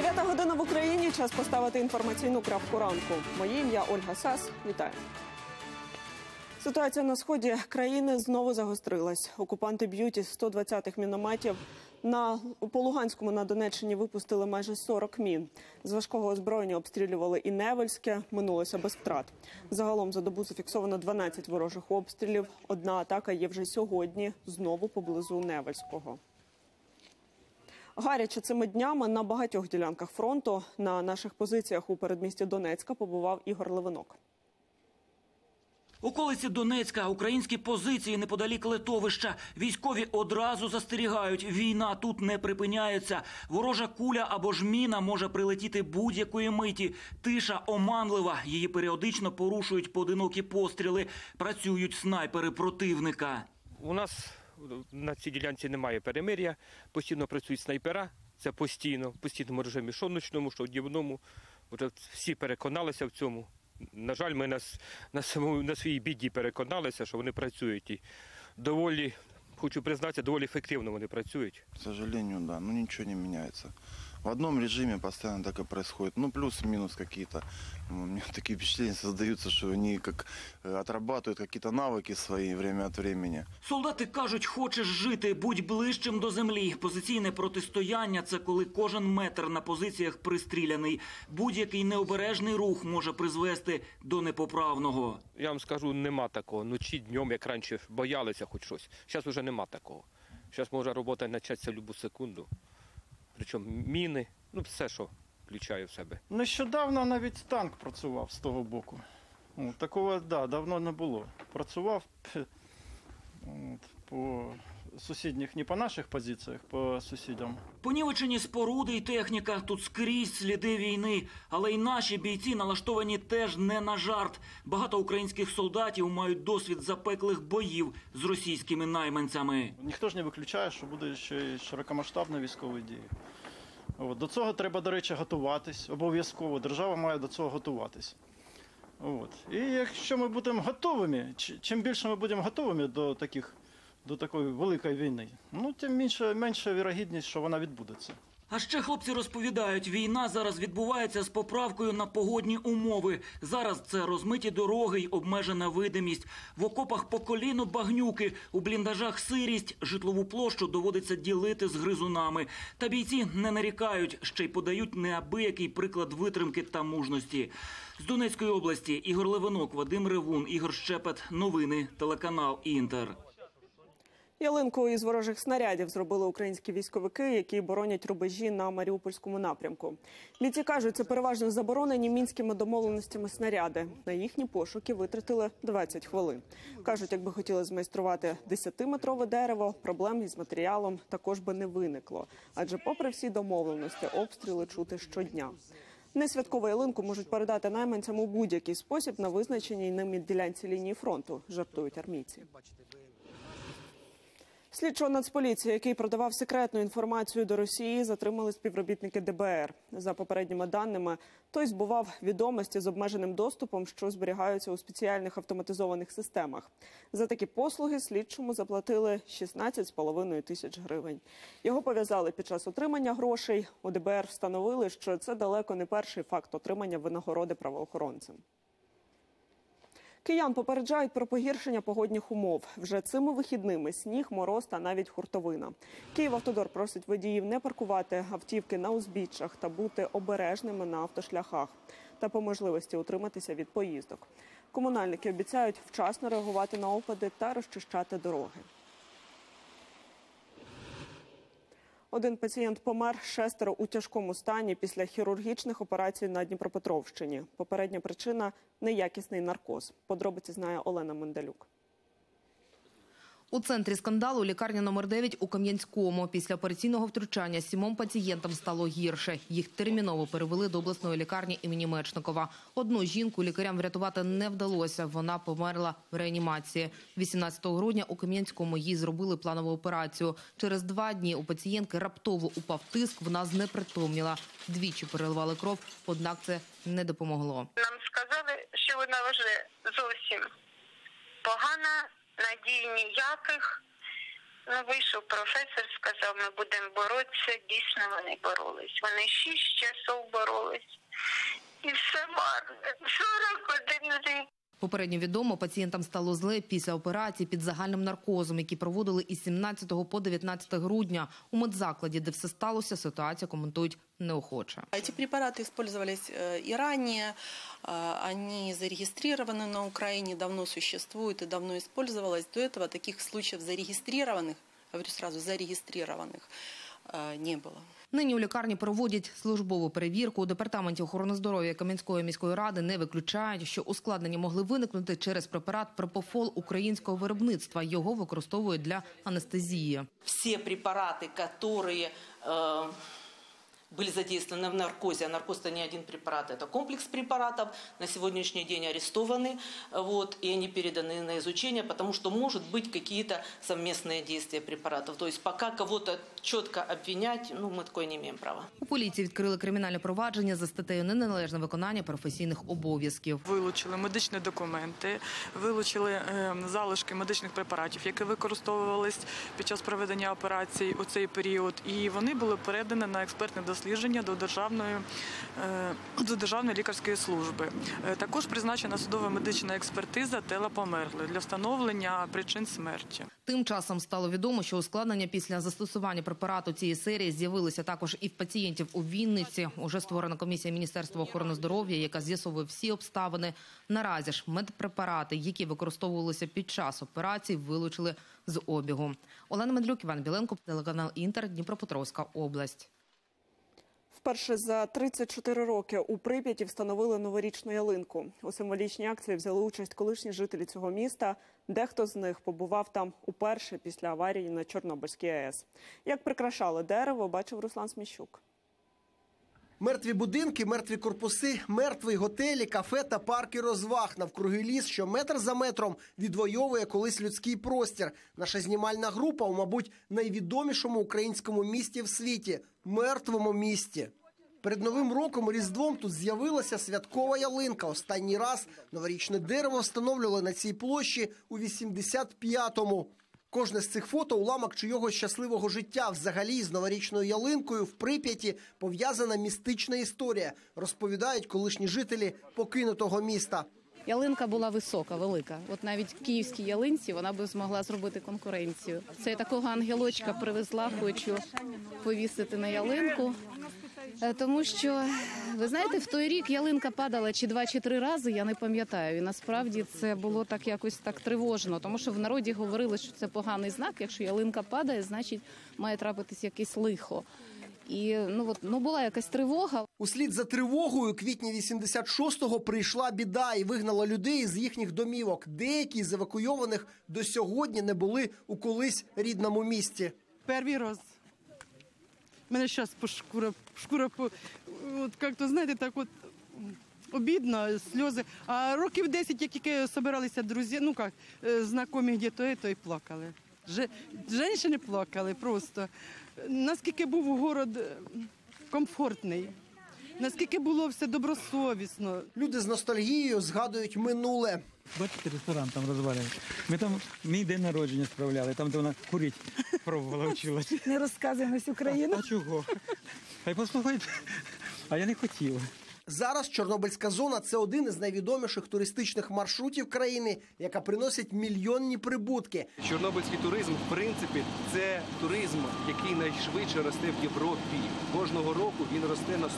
9 година в Україні. Час поставити інформаційну крапку ранку. Моє ім'я Ольга Сас. Вітаю. Ситуація на сході країни знову загострилась. Окупанти б'ють із 120-х мінометів. По Луганському на Донеччині випустили майже 40 мін. З важкого озброєння обстрілювали і Невельське, минулося без втрат. Загалом за добу зафіксовано 12 ворожих обстрілів. Одна атака є вже сьогодні, знову поблизу Невельського. Гаряче цими днями на багатьох ділянках фронту. На наших позиціях у передмісті Донецька побував Ігор Левинок. Околиці Донецька, українські позиції неподалік литовища. Військові одразу застерігають, війна тут не припиняється. Ворожа куля або ж міна може прилетіти будь-якої миті. Тиша оманлива, її періодично порушують поодинокі постріли. Працюють снайпери противника. У нас на цій ділянці немає перемир'я, постійно працюють снайпера. Це постійно, в постійному режимі, що в ночному, що в днівному. Вже всі переконалися в цьому. На жаль, ми на своїй біді переконалися, що вони працюють. І доволі, хочу признатися, доволі ефективно вони працюють. К сожалению, да, ничего не меняется. В одном режиме постоянно так и происходит. Плюс-минус какие-то. У меня такие впечатления создаются, что они как отрабатывают какие-то навыки свои время от времени. Солдати кажуть, хочеш жити, будь ближчим до землі. Позиційне протистояння – це коли кожен метр на позиціях пристріляний. Будь-який необережний рух може призвести до непоправного. Я вам скажу, нема такого. Ночі, днем, як раніше, боялися хоч щось. Зараз вже нема такого. Зараз може робота початися в будь-яку секунду. Причому міни, все, що включає в себе. Нещодавно навіть танк працював з того боку. Такого, давно не було. Працював по сусідніх, не по наших позиціях, по сусідям. Понівечені споруди і техніка, тут скрізь сліди війни. Але й наші бійці налаштовані теж не на жарт. Багато українських солдатів мають досвід запеклих боїв з російськими найманцями. Ніхто ж не виключає, що буде ще й широкомасштабна військова дія. До цього треба, до речі, готуватись. Обов'язково. Держава має до цього готуватись. І якщо ми будемо готовими, чим більше ми будемо готовими до такої великої війни, тим менша вірогідність, що вона відбудеться. А ще хлопці розповідають, війна зараз відбувається з поправкою на погодні умови. Зараз це розмиті дороги й обмежена видимість. В окопах по коліно багнюки, у бліндажах сирість, житлову площу доводиться ділити з гризунами. Та бійці не нарікають, ще й подають неабиякий приклад витримки та мужності. З Донецької області Ігор Левинок, Вадим Ревун, Ігор Щепет. Новини, телеканал «Інтер». Ялинку із ворожих снарядів зробили українські військовики, які боронять рубежі на Маріупольському напрямку. Бійці кажуть, це переважно заборонені мінськими домовленостями снаряди. На їхні пошуки витратили 20 хвилин. Кажуть, якби хотіли змайструвати 10-метрове дерево, проблем із матеріалом також би не виникло. Адже попри всі домовленості, обстріли чути щодня. Несвяткову ялинку можуть передати найманцям у будь-який спосіб на визначеній ними ділянці лінії фронту, жартують армійці. Слідчого Нацполіції, який продавав секретну інформацію до Росії, затримали співробітники ДБР. За попередніми даними, той збував відомості з обмеженим доступом, що зберігаються у спеціальних автоматизованих системах. За такі послуги слідчому заплатили 16,5 тисяч гривень. Його пов'язали під час отримання грошей. У ДБР встановили, що це далеко не перший факт отримання винагороди правоохоронцем. Киян попереджають про погіршення погодних умов. Вже цими вихідними сніг, мороз та навіть хуртовина. Київавтодор просить водіїв не паркувати автівки на узбіччях та бути обережними на автошляхах. Та по можливості утриматися від поїздок. Комунальники обіцяють вчасно реагувати на опади та розчищати дороги. Один пацієнт помер, 6 у тяжкому стані після хірургічних операцій на Дніпропетровщині. Попередня причина – неякісний наркоз. Подробиці знає Олена Мендалюк. У центрі скандалу лікарня номер 9 у Кам'янському. Після операційного втручання 7 пацієнтам стало гірше. Їх терміново перевели до обласної лікарні імені Мечникова. Одну жінку лікарям врятувати не вдалося. Вона померла в реанімації. 18 грудня у Кам'янському їй зробили планову операцію. Через 2 дні у пацієнтки раптово упав тиск, вона знепритомніла. Двічі переливали кров, однак це не допомогло. Нам сказали, що вона вже зовсім погана, надій ніяких, Ну, вийшов професор, сказав, ми будемо боротися. Дійсно, вони боролись. Вони 6 часов боролись. І все марно. 41 рік. Попередньо відомо, пацієнтам стало зле після операції під загальним наркозом, які проводили із 17 по 19 грудня. У медзакладі, де все сталося, ситуацію коментують неохоче. Эти препараты использовались и ранее, они зарегистрированы на Украине, давно существуют и давно использовалось. До этого таких случаев зарегистрированных, говорю сразу, зарегистрированных не было. Нині у лікарні проводять службову перевірку. У Департаменті охорони здоров'я Кам'янської міської ради не виключають, що ускладнення могли виникнути через препарат пропофол українського виробництва. Його використовують для анестезії. Все препараты, которые были задействованы в наркозе, а наркоз – это не один препарат, это комплекс препаратов, на сегодняшний день арестованы, и они переданы на изучение, потому что может быть какие-то совместные действия препаратов. То есть пока кого-то чітко обвинять, ми такое не маємо права. У поліції відкрили кримінальне провадження за статтею «Неналежне виконання професійних обов'язків». Вилучили медичні документи, вилучили залишки медичних препаратів, які використовувались під час проведення операцій у цей період, і вони були передані на експертне дослідження до Державної лікарської служби. Також призначена судова медична експертиза тіла померлої для встановлення причин смерті. Тим часом стало відомо, що ускладнення після застосування препарату цієї серії з'явилися також і в пацієнтів у Вінниці. Уже створена комісія Міністерства охорони здоров'я, яка з'ясовує всі обставини. Наразі ж медпрепарати, які використовувалися під час операцій, вилучили з обігу. Олена Медлюк, Іван Біленко, телеканал «Інтер», Дніпропетровська область. Вперше за 34 роки у Прип'яті встановили новорічну ялинку. У символічній акції взяли участь колишні жителі цього міста. Дехто з них побував там уперше після аварії на Чорнобильській АЕС. Як прикрашали дерево, бачив Руслан Сміщук. Мертві будинки, мертві корпуси, мертві готелі, кафе та парки розваг. Навкруги ліс, що метр за метром відвоює колись людський простір. Наша знімальна група у, мабуть, найвідомішому українському місті в світі – мертвому місті. Перед Новим роком, Різдвом тут з'явилася святкова ялинка. Останній раз новорічне дерево встановлювали на цій площі у 85-му. Кожне з цих фото – уламок чийогось щасливого життя. Взагалі, з новорічною ялинкою в Прип'яті пов'язана містична історія, розповідають колишні жителі покинутого міста. Ялинка була висока, велика. От навіть київській ялинці вона б змогла зробити конкуренцію. Це я такого ангелочка привезла, хочу повісити на ялинку. Тому що, ви знаєте, в той рік ялинка падала чи 2, чи 3 рази, я не пам'ятаю. І насправді це було так якось так тривожно, тому що в народі говорили, що це поганий знак. Якщо ялинка падає, значить має трапитись якесь лихо. І була якась тривога. Услід за тривогою квітні 86-го прийшла біда і вигнала людей з їхніх домівок. Деякі з евакуйованих до сьогодні не були у колись рідному місті. Перший раз. Мене зараз шкура, от як-то, знаєте, так от обідно, сльози. А років 10, як тільки збиралися друзі, знайомі где-то, то і плакали. Жінки плакали просто. Наскільки був город комфортний, наскільки було все добросовісно. Люди з ностальгією згадують минуле. Бачите, ресторан там розвалили. Ми там мій день народження справляли, там де вона курити пробувала, вчилась. Не розказуємо всю країну. А чого? Хай послухають. А я не хотів. Зараз Чорнобильська зона – це один із найвідоміших туристичних маршрутів країни, яка приносить мільйонні прибутки. Чорнобильський туризм, в принципі, це туризм, який найшвидше росте в Європі. Кожного року він росте на 100-150%.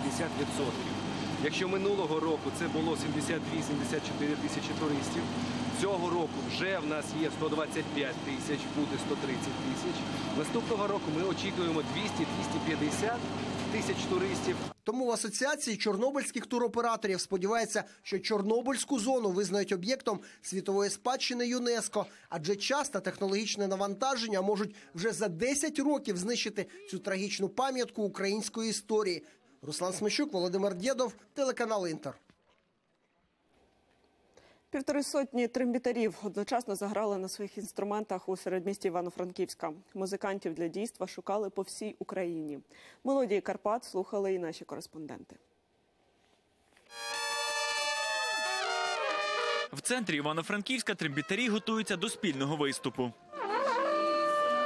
Якщо минулого року це було 72-74 тисячі туристів, цього року вже в нас є 125 тисяч, буде 130 тисяч. Наступного року ми очікуємо 200-250 тисяч туристів. Тому в Асоціації чорнобильських туроператорів сподіваються, що Чорнобильську зону визнають об'єктом світової спадщини ЮНЕСКО, адже час та технологічне навантаження можуть вже за 10 років знищити цю трагічну пам'ятку української історії. Руслан Сміщук, Володимир Дєдов, телеканал «Інтер». 150 трембітарів одночасно заграли на своїх інструментах у середмісті Івано-Франківська. Музикантів для дійства шукали по всій Україні. Мелодії Карпат слухали і наші кореспонденти. В центрі Івано-Франківська трембітарі готуються до спільного виступу.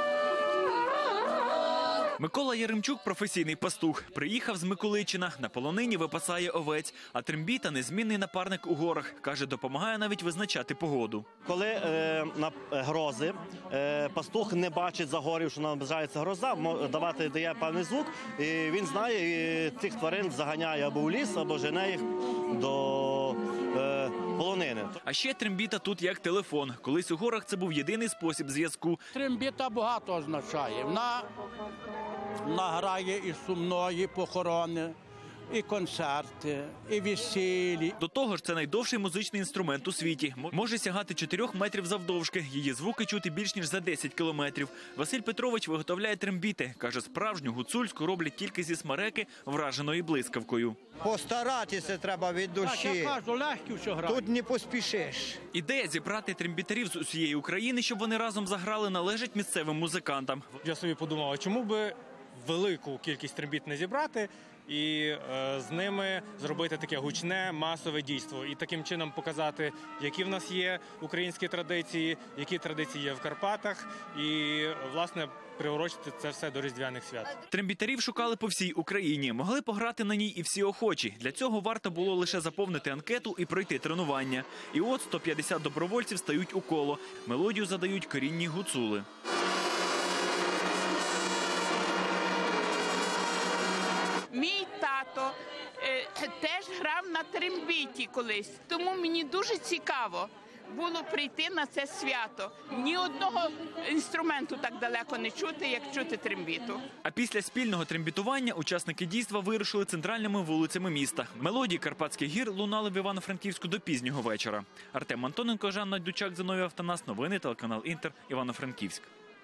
Микола Яремчук – професійний пастух. Приїхав з Миколичина, на полонині випасає овець. А трембіта – незмінний напарник у горах. Каже, допомагає навіть визначати погоду. Коли на грози пастух не бачить за горів, що наближається гроза, дає певний звук, і він знає, і цих тварин заганяє або в ліс, або жене їх до полонини. А ще трембіта тут як телефон. Колись у горах це був єдиний спосіб зв'язку. Трембіта багато означає. Вона грає і сумної похорони, і концерти, і весілі. До того ж, це найдовший музичний інструмент у світі. Може сягати 4 метрів завдовжки. Її звуки чути більш ніж за 10 кілометрів. Василь Петрович виготовляє трембіти. Каже, справжню гуцульську роблять тільки зі смереки, враженої блискавкою. Постаратися треба від душі. Так, я кажу, легкі все грати. Тут не поспішиш. Ідея зібрати трембітарів з усієї України, щоб вони разом заграли, належить місцевим музикантам. Я собі подумав, а чому би велику кількість трембіт не зібрати і з ними зробити таке гучне, масове дійство. І таким чином показати, які в нас є українські традиції, які традиції є в Карпатах. І, власне, приурочити це все до Різдвяних свят. Трембітарів шукали по всій Україні. Могли пограти на ній і всі охочі. Для цього варто було лише заповнити анкету і пройти тренування. І от 150 добровольців стають у коло. Мелодію задають корінні гуцули. Мій тато теж грав на трембіті колись, тому мені дуже цікаво було прийти на це свято. Ні одного інструменту так далеко не чути, як чути трембіту. А після спільного трембітування учасники дійства вирушили центральними вулицями міста. Мелодії Карпатських гір лунали в Івано-Франківську до пізнього вечора. Артем Антоненко, Жанна Дючак, Зиновій Автонас, новини, телеканал Інтер, Івано-Франківськ.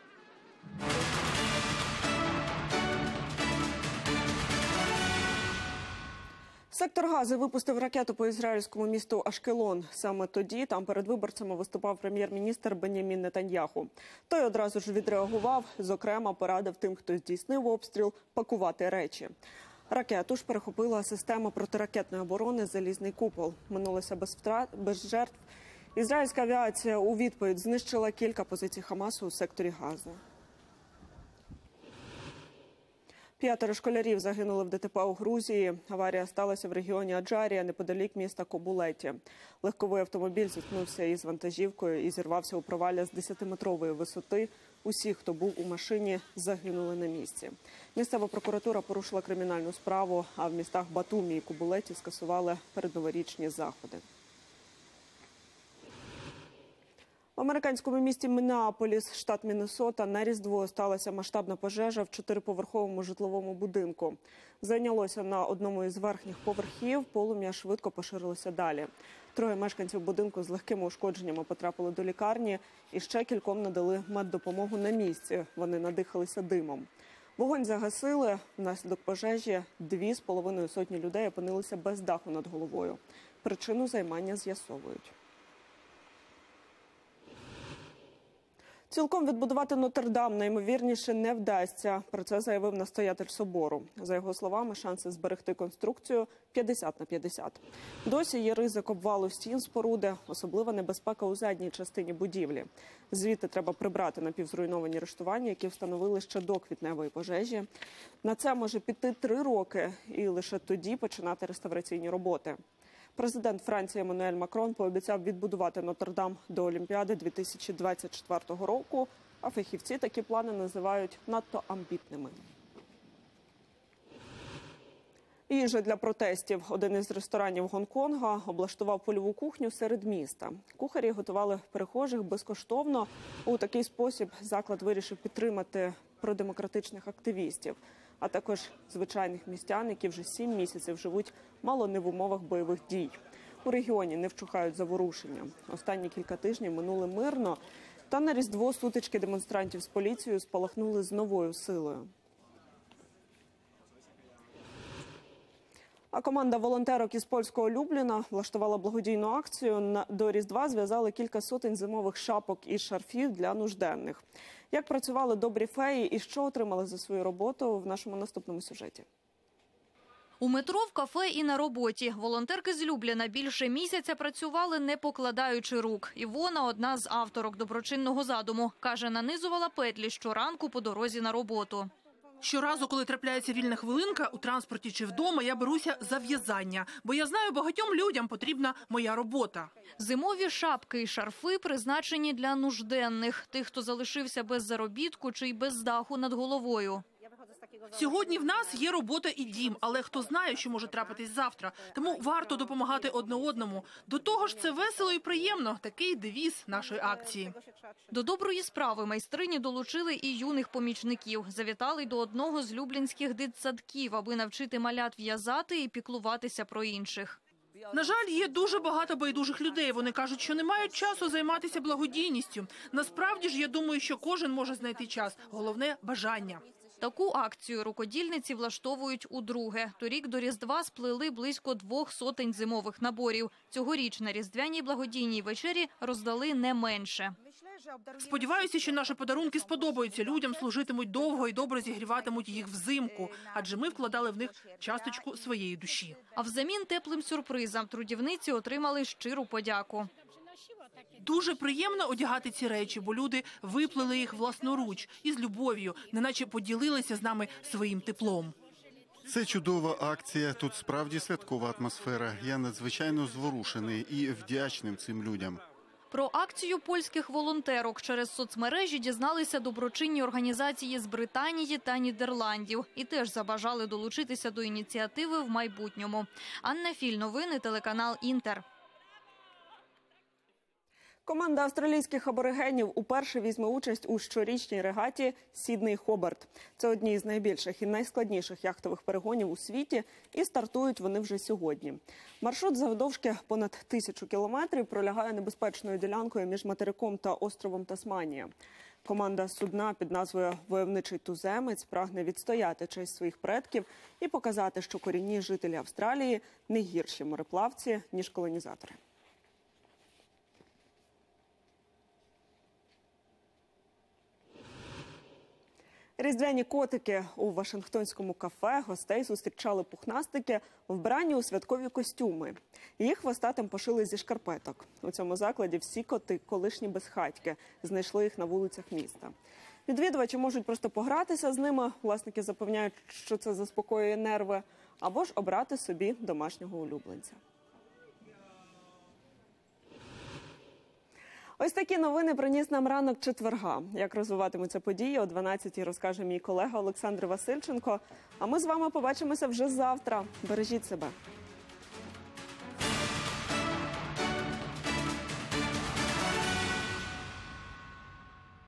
Сектор Гази випустив ракету по ізраїльському місту Ашкелон. Саме тоді там перед виборцями виступав прем'єр-міністр Бен'ямін Нетаньяху. Той одразу ж відреагував, зокрема порадив тим, хто здійснив обстріл, пакувати речі. Ракету ж перехопила система протиракетної оборони «Залізний купол». Минулося без втрат, без жертв. Ізраїльська авіація у відповідь знищила кілька позицій Хамасу у секторі Гази. 5 школярів загинули в ДТП у Грузії. Аварія сталася в регіоні Аджарія, неподалік міста Кобулеті. Легковий автомобіль зіткнувся із вантажівкою і зірвався у провалля з 10-метрової висоти. Усі, хто був у машині, загинули на місці. Місцева прокуратура порушила кримінальну справу, а в містах Батумі і Кобулеті скасували передноворічні заходи. В американському місті Міннеаполіс, штат Міннесота, на Різдво сталася масштабна пожежа в 4-поверховому житловому будинку. Зайнялося на одному із верхніх поверхів, полум'я швидко поширилося далі. 3 мешканців будинку з легкими ушкодженнями потрапили до лікарні і ще кільком надали меддопомогу на місці. Вони надихалися димом. Вогонь загасили. Внаслідок пожежі 2,5 сотні людей опинилися без даху над головою. Причину займання з'ясовують. Цілком відбудувати Нотр-Дам найімовірніше не вдасться. Про це заявив настоятель собору. За його словами, шанси зберегти конструкцію 50/50. Досі є ризик обвалу стін споруди, особлива небезпека у задній частині будівлі. Звідти треба прибрати напівзруйновані рештування, які встановили ще до квітневої пожежі. На це може піти 3 роки і лише тоді починати реставраційні роботи. Президент Франції Еммануель Макрон пообіцяв відбудувати Нотр-Дам до Олімпіади 2024 року, а фахівці такі плани називають надто амбітними. Їжа для протестів. Один із ресторанів Гонконга облаштував польову кухню серед міста. Кухарі готували перехожих безкоштовно. У такий спосіб заклад вирішив підтримати продемократичних активістів, а також звичайних містян, які вже 7 місяців живуть мало не в умовах бойових дій. У регіоні не вщухають заворушення. Останні кілька тижнів минули мирно, та на Різдво сутички демонстрантів з поліцією спалахнули з новою силою. А команда волонтерок із польського Любліна влаштувала благодійну акцію. До Різдва зв'язали кілька сотень зимових шапок і шарфів для нужденних. Як працювали добрі феї і що отримали за свою роботу в нашому наступному сюжеті. У метро, в кафе і на роботі. Волонтерки з Любліна більше місяця працювали, не покладаючи рук. Івона – одна з авторок доброчинного задуму. Каже, нанизувала петлі щоранку по дорозі на роботу. Щоразу, коли трапляється вільна хвилинка у транспорті чи вдома, я беруся за в'язання, бо я знаю, багатьом людям потрібна моя робота. Зимові шапки і шарфи призначені для нужденних, тих, хто залишився без заробітку чи й без даху над головою. Сьогодні в нас є робота і дім, але хто знає, що може трапитись завтра. Тому варто допомагати одне одному. До того ж, це весело і приємно. Такий девіз нашої акції. До доброї справи майстрині долучили і юних помічників. Завітали й до одного з люблінських дитсадків, аби навчити малят в'язати і піклуватися про інших. На жаль, є дуже багато байдужих людей. Вони кажуть, що не мають часу займатися благодійністю. Насправді ж, я думаю, що кожен може знайти час. Головне – бажання. Таку акцію рукодільниці влаштовують удруге. Торік до Різдва сплели близько 200 зимових наборів. Цьогоріч на Різдвяній благодійній вечері роздали не менше. Сподіваюся, що наші подарунки сподобаються людям, служитимуть довго і добре зігріватимуть їх взимку. Адже ми вкладали в них часточку своєї душі. А взамін теплим сюрпризам трудівниці отримали щиру подяку. Дуже приємно одягати ці речі, бо люди виплели їх власноруч із любов'ю, неначе поділилися з нами своїм теплом. Це чудова акція, тут справді святкова атмосфера. Я надзвичайно зворушений і вдячним цим людям. Про акцію польських волонтерок через соцмережі дізналися доброчинні організації з Британії та Нідерландів. І теж забажали долучитися до ініціативи в майбутньому. Анна Філь, новини, телеканал «Інтер». Команда австралійських аборигенів уперше візьме участь у щорічній регаті «Сідней-Хобарт». Це одні з найбільших і найскладніших яхтових перегонів у світі, і стартують вони вже сьогодні. Маршрут завдовжки понад 1000 кілометрів пролягає небезпечною ділянкою між материком та островом Тасманія. Команда судна під назвою «Войовничий туземець» прагне відстояти честь своїх предків і показати, що корінні жителі Австралії не гірші мореплавці, ніж колонізатори. Різдвяні котики у вашингтонському кафе гостей зустрічали пухнастики, вбрані у святкові костюми. Їх хвостатим пошили зі шкарпеток. У цьому закладі всі коти – колишні безхатьки. Знайшли їх на вулицях міста. Відвідувачі можуть просто погратися з ними, власники запевняють, що це заспокоює нерви, або ж обрати собі домашнього улюбленця. Ось такі новини приніс нам ранок четверга. Як розвиватимуться події, о 12-й розкаже мій колега Олександр Васильченко. А ми з вами побачимося вже завтра. Бережіть себе.